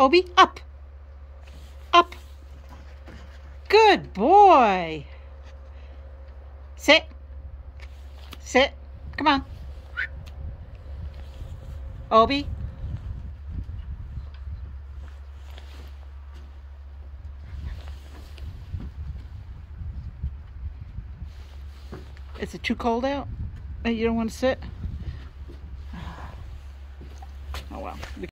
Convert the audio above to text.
Obi, up. Up. Good boy. Sit. Sit. Come on. Obi. Is it too cold out? You don't want to sit? Oh well.